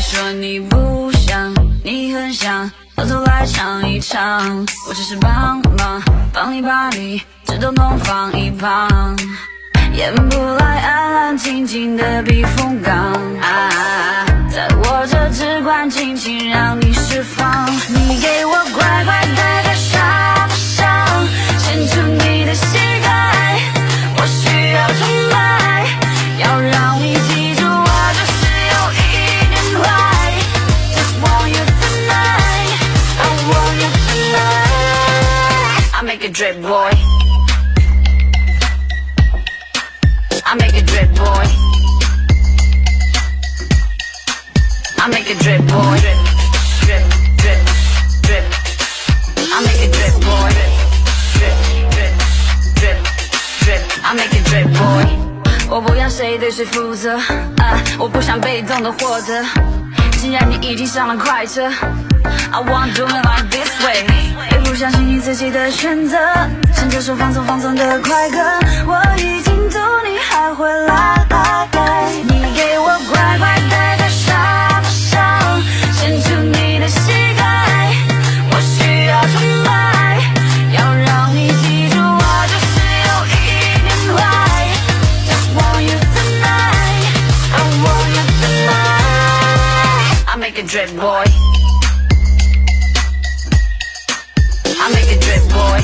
说你不想，你很想，到头来唱一唱。我只是帮忙，帮你把理智都弄放一旁，演不来安安静静的避风港。在我这只管轻轻让你释放。你给我乖乖待在沙发上，伸出你的膝盖，我需要崇拜，要让你记住我就是有一点坏。Just want you tonight, I want you tonight. I make a drip boy, I make a drip boy, I make a drip boy, drip, drip, drip, drip. I make a drip boy, drip, drip, drip, drip. I make a drip boy. 我不要谁对谁负责，我不想被动的活着。既然你已经上了快车 ，I want to do it like this way。也不相信你自己的选择，牵着手放松放松的快歌。我已经读你还会来，你给我乖乖待在沙发上，伸出你的膝盖，我需要崇拜，要让你记住我就是有一点坏。Just want you tonight, I want you tonight. I make a drip boy, I make a drip boy,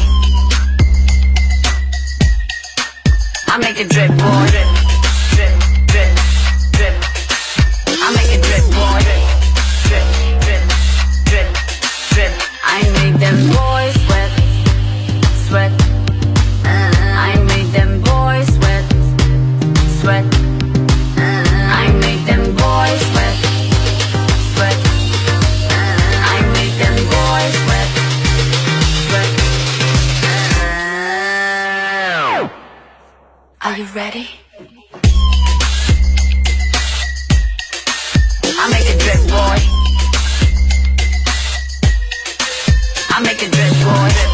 I make a drip boy, drip, drip, drip, drip. I make a drip boy, drip, drip, drip, drip. I make them boys sweat, sweat. I make them boys sweat, sweat. I make them boys sweat, sweat. I make them boys sweat, sweat. Are you ready? I make a drip boy, I make a drip boy.